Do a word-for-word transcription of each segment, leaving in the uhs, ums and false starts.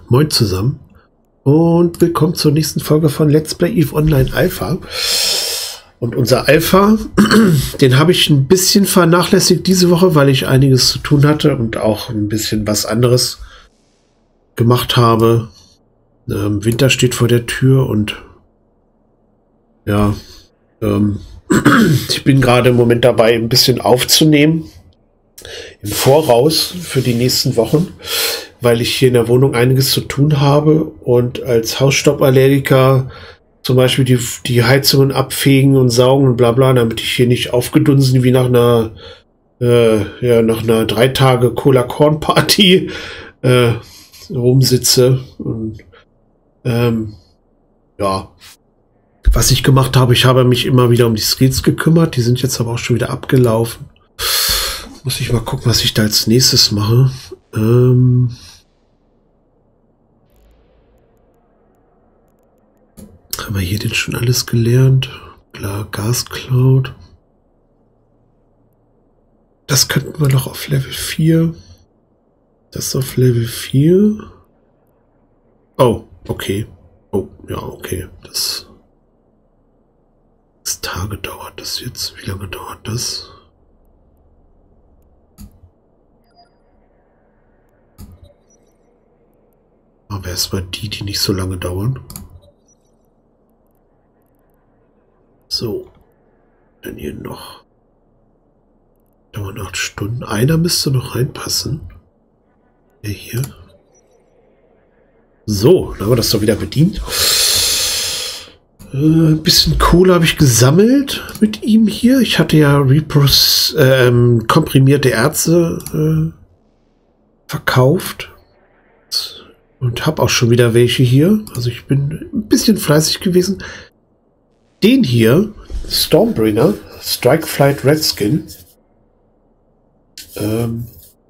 moin zusammen und willkommen zur nächsten Folge von Let's Play EVE Online Alpha. Und unser Alpha, den habe ich ein bisschen vernachlässigt diese Woche, weil ich einiges zu tun hatte und auch ein bisschen was anderes gemacht habe. Ähm, Winter steht vor der Tür und ja, ähm, ich bin gerade im Moment dabei, ein bisschen aufzunehmen im Voraus für die nächsten Wochen, weil ich hier in der Wohnung einiges zu tun habe und als Hausstauballergiker zum Beispiel die, die Heizungen abfegen und saugen und bla bla, damit ich hier nicht aufgedunsen wie nach einer äh, ja, nach einer drei Tage Cola-Korn-Party äh, rumsitze. Und ähm, ja, was ich gemacht habe, ich habe mich immer wieder um die Skills gekümmert, die sind jetzt aber auch schon wieder abgelaufen. Muss ich mal gucken, was ich da als nächstes mache. Ähm Haben wir hier denn schon alles gelernt? Klar, Gascloud. Das könnten wir noch auf Level vier. Das auf Level vier. Oh, okay. Oh, ja, okay. Das, das Tage dauert das jetzt. Wie lange dauert das? Aber erstmal die, die nicht so lange dauern. So. Dann hier noch. Dauern acht Stunden. Einer müsste noch reinpassen. Der hier. So, dann haben wir das doch wieder bedient. Äh, ein bisschen Kohle habe ich gesammelt mit ihm hier. Ich hatte ja Repros, ähm, komprimierte Erze äh, verkauft. Und habe auch schon wieder welche hier. Also ich bin ein bisschen fleißig gewesen. Den hier, Stormbringer, Strikeflight Redskin, ähm,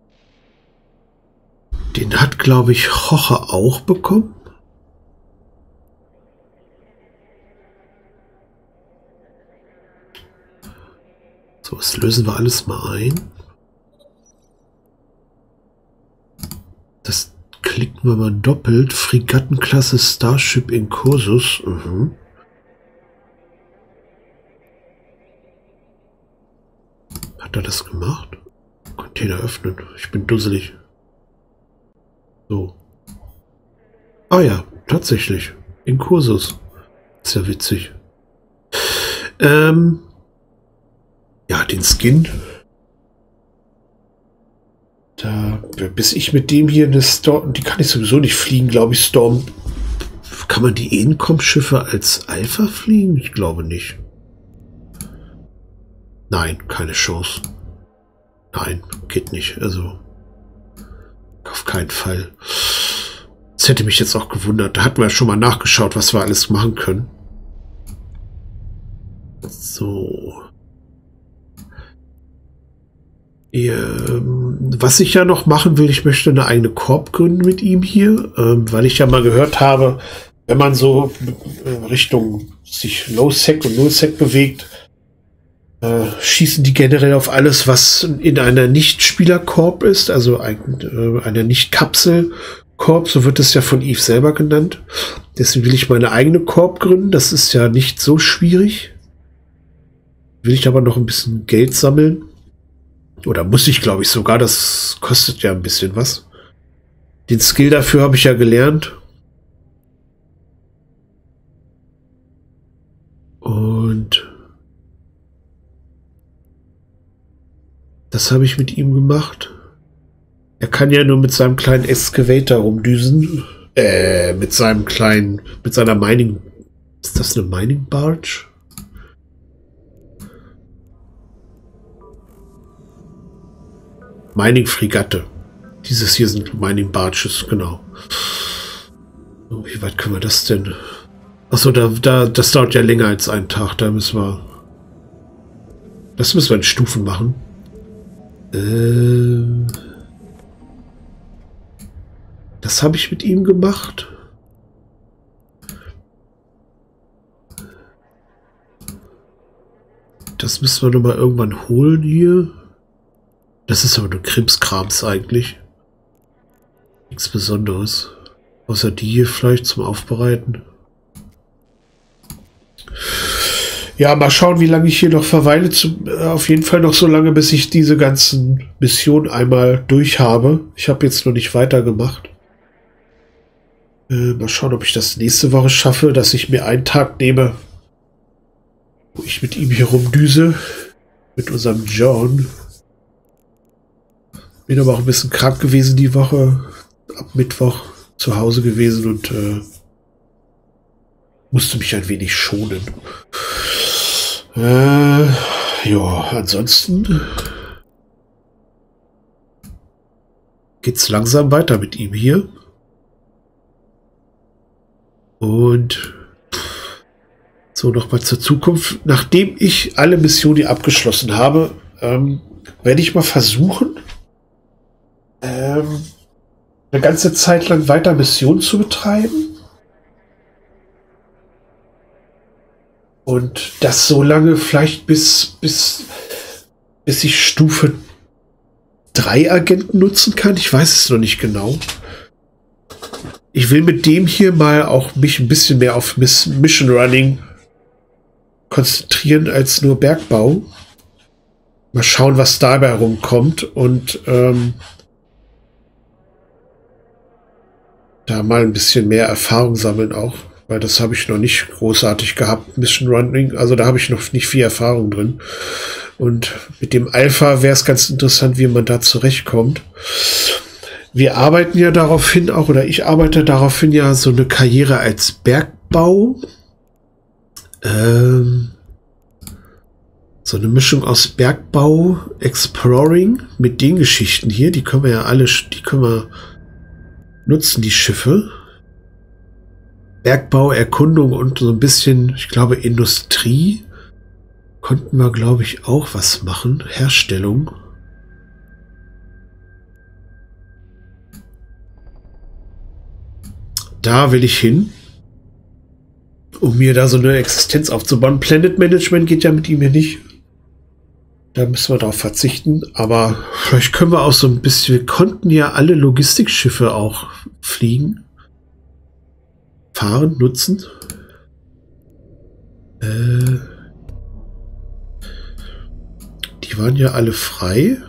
den hat, glaube ich, Hoche auch bekommen. So, das lösen wir alles mal ein. Das klicken wir mal doppelt. Fregattenklasse Starship Incursus. Mhm. Hat er das gemacht? Container öffnen. Ich bin dusselig. So. Ah ja, tatsächlich. Incursus. Ist ja witzig. Ähm. Ja, den Skin. Da, bis ich mit dem hier eine Storm, die kann ich sowieso nicht fliegen, glaube ich, Storm. Kann man die Encom-Schiffe als Alpha fliegen? Ich glaube nicht. Nein, keine Chance. Nein, geht nicht. Also, auf keinen Fall. Das hätte mich jetzt auch gewundert. Da hatten wir ja schon mal nachgeschaut, was wir alles machen können. So. Was ich ja noch machen will, ich möchte eine eigene Korb gründen mit ihm hier, ähm, weil ich ja mal gehört habe, wenn man so Richtung sich Low-Sec und Null-Sec bewegt, äh, schießen die generell auf alles, was in einer Nicht-Spieler-Korb ist, also ein, äh, einer Nicht-Kapsel-Korb, so wird es ja von EVE selber genannt. Deswegen will ich meine eigene Korb gründen, das ist ja nicht so schwierig. Will ich aber noch ein bisschen Geld sammeln. Oder muss ich, glaube ich, sogar. Das kostet ja ein bisschen was. Den Skill dafür habe ich ja gelernt. Und das habe ich mit ihm gemacht. Er kann ja nur mit seinem kleinen Excavator rumdüsen. Äh, mit seinem kleinen, mit seiner Mining. Ist das eine Mining Barge? Mining-Fregatte. Dieses hier sind Mining-Barges, genau. Oh, wie weit können wir das denn? Achso, da, da, das dauert ja länger als einen Tag. Da müssen wir... Das müssen wir in Stufen machen. Äh, das habe ich mit ihm gemacht. Das müssen wir nochmal irgendwann holen hier. Das ist aber nur Krimskrams eigentlich. Nichts Besonderes. Außer die hier vielleicht zum Aufbereiten. Ja, mal schauen, wie lange ich hier noch verweile. Zu, äh, auf jeden Fall noch so lange, bis ich diese ganzen Missionen einmal durch habe. Ich habe jetzt noch nicht weitergemacht. Äh, mal schauen, ob ich das nächste Woche schaffe, dass ich mir einen Tag nehme, wo ich mit ihm hier rumdüse. Mit unserem John. Bin aber auch ein bisschen krank gewesen die Woche. Ab Mittwoch zu Hause gewesen und äh, musste mich ein wenig schonen. Äh, ja, ansonsten geht's langsam weiter mit ihm hier. Und so, nochmal zur Zukunft. Nachdem ich alle Missionen hier abgeschlossen habe, ähm, werde ich mal versuchen, ähm, eine ganze Zeit lang weiter Missionen zu betreiben. Und das so lange, vielleicht bis, bis, bis ich Stufe drei Agenten nutzen kann. Ich weiß es noch nicht genau. Ich will mit dem hier mal auch mich ein bisschen mehr auf Mission Running konzentrieren als nur Bergbau. Mal schauen, was dabei rumkommt und ähm, da mal ein bisschen mehr Erfahrung sammeln auch. Weil das habe ich noch nicht großartig gehabt, Mission Running. Also da habe ich noch nicht viel Erfahrung drin. Und mit dem Alpha wäre es ganz interessant, wie man da zurechtkommt. Wir arbeiten ja darauf hin, auch oder ich arbeite darauf hin, ja so eine Karriere als Bergbau. Ähm, so eine Mischung aus Bergbau, Exploring mit den Geschichten hier. Die können wir ja alle, die können wir nutzen, die Schiffe. Bergbau, Erkundung und so ein bisschen, ich glaube, Industrie konnten wir, glaube ich, auch was machen. Herstellung. Da will ich hin, um mir da so eine Existenz aufzubauen. Planet Management geht ja mit ihm hier nicht. Da müssen wir darauf verzichten. Aber vielleicht können wir auch so ein bisschen, wir konnten ja alle Logistikschiffe auch fliegen. Fahren, nutzen. Äh, die waren ja alle frei.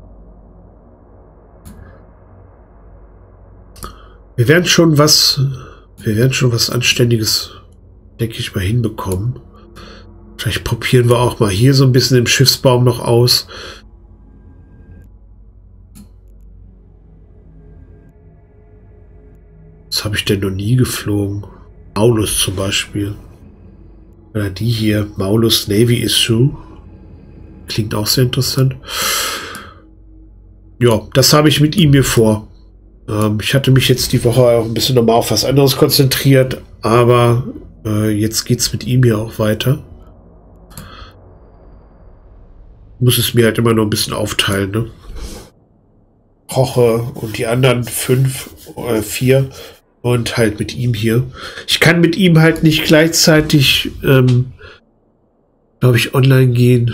Wir werden schon was, wir werden schon was Anständiges, denke ich mal, hinbekommen. Vielleicht probieren wir auch mal hier so ein bisschen im Schiffsbaum noch aus. Was habe ich denn noch nie geflogen? Maulus zum Beispiel. Oder die hier. Maulus Navy Issue. Klingt auch sehr interessant. Ja, das habe ich mit ihm hier vor. Ähm, ich hatte mich jetzt die Woche auch ein bisschen nochmal auf was anderes konzentriert. Aber äh, jetzt geht es mit ihm hier auch weiter. Muss es mir halt immer noch ein bisschen aufteilen, ne? Roche und die anderen fünf oder vier. Und halt mit ihm hier. Ich kann mit ihm halt nicht gleichzeitig, ähm, glaube ich, online gehen.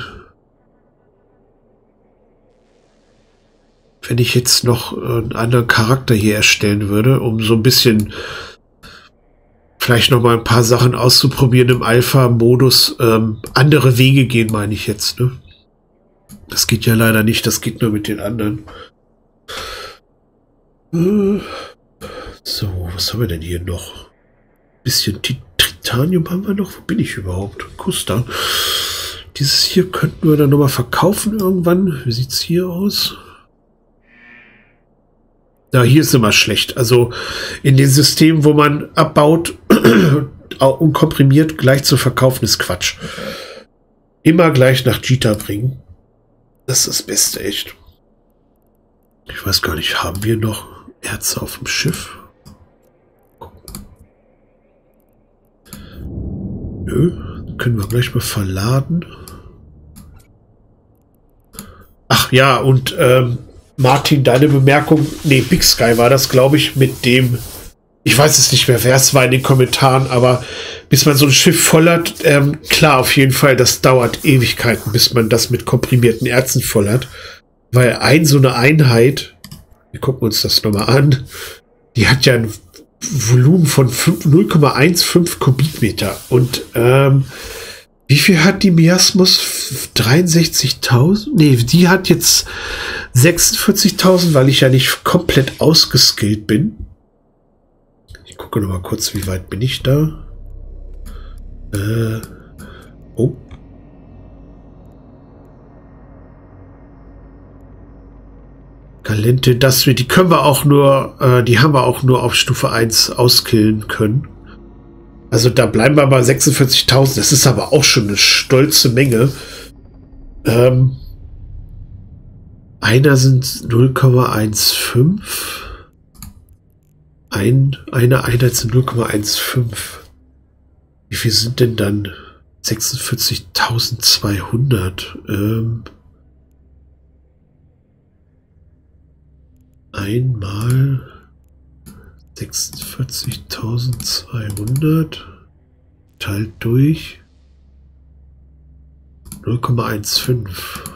Wenn ich jetzt noch einen anderen Charakter hier erstellen würde, um so ein bisschen vielleicht noch mal ein paar Sachen auszuprobieren im Alpha-Modus. Ähm, andere Wege gehen, meine ich jetzt, ne? Das geht ja leider nicht, das geht nur mit den anderen. Äh. So, was haben wir denn hier noch? Bisschen Titanium haben wir noch. Wo bin ich überhaupt? Kusta. Dieses hier könnten wir dann nochmal verkaufen irgendwann. Wie sieht es hier aus? Ja, hier ist immer schlecht. Also in den Systemen, wo man abbaut und komprimiert, gleich zu verkaufen, ist Quatsch. Immer gleich nach Jita bringen. Das ist das Beste, echt. Ich weiß gar nicht, haben wir noch Erze auf dem Schiff? Nö, können wir gleich mal verladen. Ach ja, und ähm, Martin, deine Bemerkung, nee, Big Sky war das, glaube ich, mit dem, ich weiß es nicht mehr, wer es war in den Kommentaren, aber bis man so ein Schiff voll hat, ähm, klar, auf jeden Fall, das dauert Ewigkeiten, bis man das mit komprimierten Erzen voll hat, weil ein so eine Einheit, wir gucken uns das nochmal an, die hat ja ein Volumen von null Komma fünfzehn Kubikmeter. Und ähm, wie viel hat die Miasmus? dreiundsechzigtausend? Nee, die hat jetzt sechsundvierzigtausend, weil ich ja nicht komplett ausgeskillt bin. Ich gucke noch mal kurz, wie weit bin ich da? Äh, oh. Galente, das wir, die können wir auch nur, äh, die haben wir auch nur auf Stufe eins auskillen können. Also da bleiben wir bei sechsundvierzigtausend. Das ist aber auch schon eine stolze Menge. Ähm, einer sind null Komma fünfzehn. Ein, eine Einheit sind null Komma fünfzehn. Wie viel sind denn dann sechsundvierzigtausendzweihundert? Ähm, einmal sechsundvierzigtausendzweihundert teilt durch null Komma fünfzehn.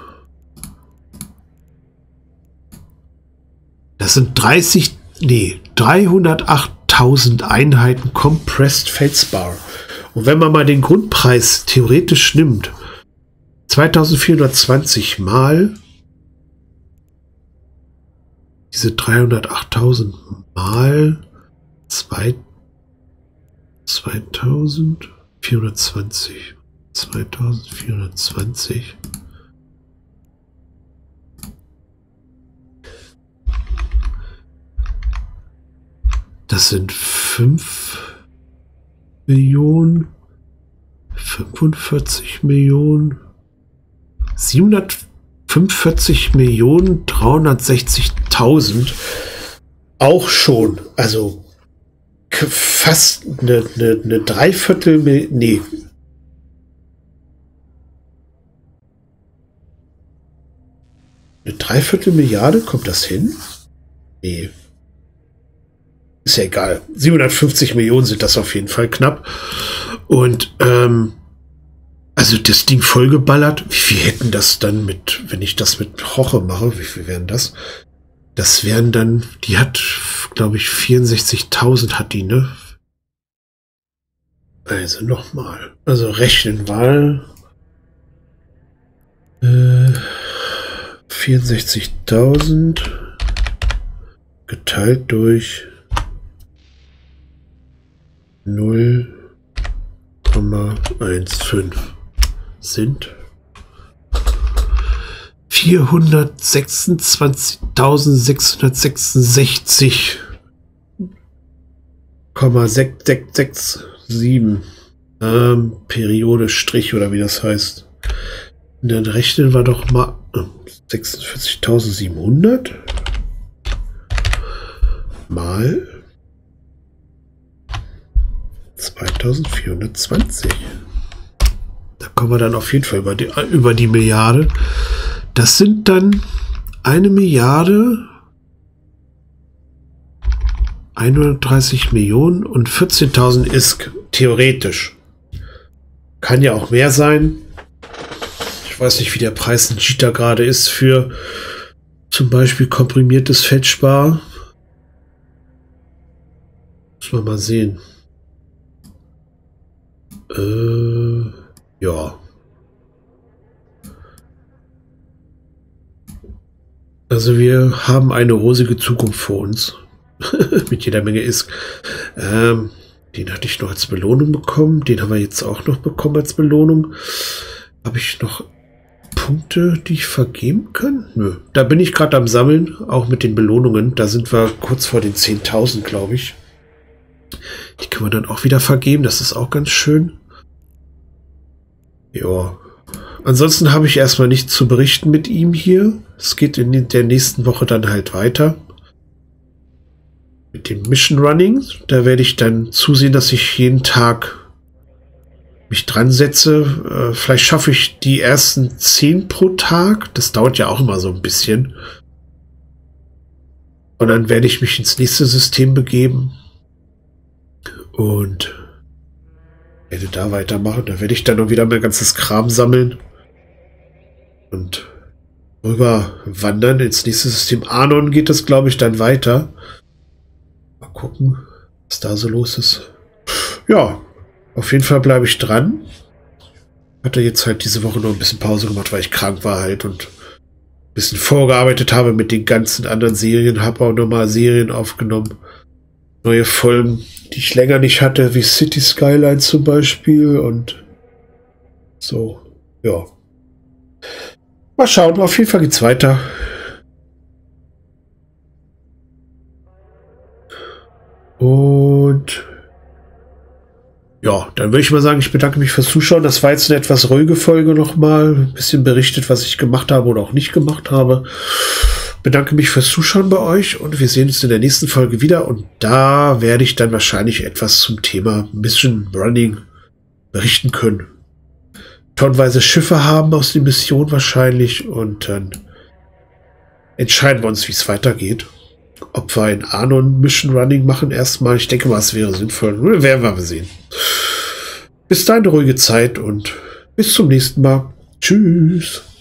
Das sind dreißig, nee, dreihundertachttausend Einheiten Compressed Feldspar. Und wenn man mal den Grundpreis theoretisch nimmt, zweitausendvierhundertzwanzig mal diese dreihundertachttausend mal zweitausendvierhundertzwanzig. zweitausendvierhundertzwanzig. Das sind fünf Millionen, fünfundvierzig Millionen, siebenhundertfünfundvierzig Millionen, dreihundertsechzigtausend. Auch schon, also fast eine, eine, eine Dreiviertel, nee. Eine Dreiviertel Milliarde, kommt das hin? Nee. Ist ja egal. siebenhundertfünfzig Millionen sind das auf jeden Fall knapp. Und ähm, also das Ding vollgeballert. Wie viel hätten das dann mit, wenn ich das mit Roche mache, wie viel wären das? Das wären dann, die hat, glaube ich, vierundsechzigtausend hat die, ne? Also nochmal. Also rechnen wir. Äh, vierundsechzigtausend geteilt durch null Komma fünfzehn sind vierhundertsechsundzwanzigtausendsechshundertsechsundsechzig Komma sechshundertsiebenundsechzig ähm, Periode Strich oder wie das heißt. Und dann rechnen wir doch mal sechsundvierzigtausendsiebenhundert mal zweitausendvierhundertzwanzig. Da kommen wir dann auf jeden Fall über die, über die Milliarde. Das sind dann eine Milliarde hundertdreißig Millionen und vierzehntausend ist theoretisch. Kann ja auch mehr sein. Ich weiß nicht, wie der Preis in Cheetah gerade ist für zum Beispiel komprimiertes Feldspar. Muss man mal sehen. Äh, ja. Also wir haben eine rosige Zukunft vor uns. Mit jeder Menge ist. Ähm, den hatte ich noch als Belohnung bekommen. Den haben wir jetzt auch noch bekommen als Belohnung. Habe ich noch Punkte, die ich vergeben kann? Nö. Da bin ich gerade am Sammeln, auch mit den Belohnungen. Da sind wir kurz vor den zehntausend, glaube ich. Die können wir dann auch wieder vergeben. Das ist auch ganz schön. Ja. Ansonsten habe ich erstmal nichts zu berichten mit ihm hier. Es geht in der nächsten Woche dann halt weiter. Mit dem Mission Running. Da werde ich dann zusehen, dass ich jeden Tag mich dran setze. Äh, vielleicht schaffe ich die ersten zehn pro Tag. Das dauert ja auch immer so ein bisschen. Und dann werde ich mich ins nächste System begeben. Und werde da weitermachen. Da werde ich dann noch wieder mein ganzes Kram sammeln. Und rüber wandern ins nächste System. Anon geht das, glaube ich, dann weiter. Mal gucken. was da so los ist. Ja, auf jeden Fall bleibe ich dran. Hatte jetzt halt diese Woche noch ein bisschen Pause gemacht, weil ich krank war halt und ein bisschen vorgearbeitet habe mit den ganzen anderen Serien. Habe auch nochmal Serien aufgenommen. Neue Folgen, die ich länger nicht hatte, wie City Skyline zum Beispiel und so, ja. Mal schauen, auf jeden Fall geht's weiter. Und ja, dann würde ich mal sagen, ich bedanke mich fürs Zuschauen. Das war jetzt eine etwas ruhige Folge nochmal. Ein bisschen berichtet, was ich gemacht habe oder auch nicht gemacht habe. Bedanke mich fürs Zuschauen bei euch und wir sehen uns in der nächsten Folge wieder. Und da werde ich dann wahrscheinlich etwas zum Thema Mission Running berichten können. Tonnenweise Schiffe haben aus der Mission wahrscheinlich und dann entscheiden wir uns, wie es weitergeht. Ob wir ein Anon Mission Running machen erstmal. Ich denke mal, es wäre sinnvoll. Werden wir mal sehen. Bis dahin eine ruhige Zeit und bis zum nächsten Mal. Tschüss.